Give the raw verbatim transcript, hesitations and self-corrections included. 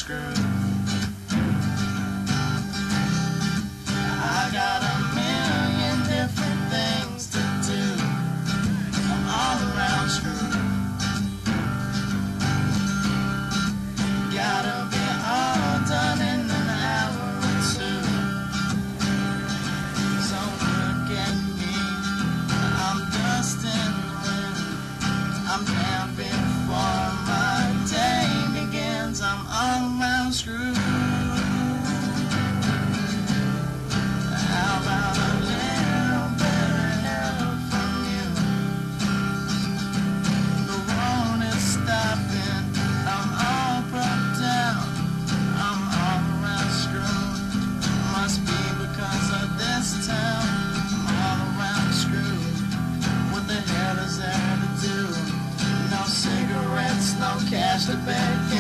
screwed. I got a million different things to do. I'm all around screwed. Gotta be all done in an hour or two. So look at me, I'm dust in the wind. I'm down before my day begins. I'm all around screwed. How about a little bit of help from you? The road is stopping. I'm all broke down. I'm all around screwed. Must be because of this town. I'm all around screwed. What the hell is there to do? No cigarettes, no cash to beg.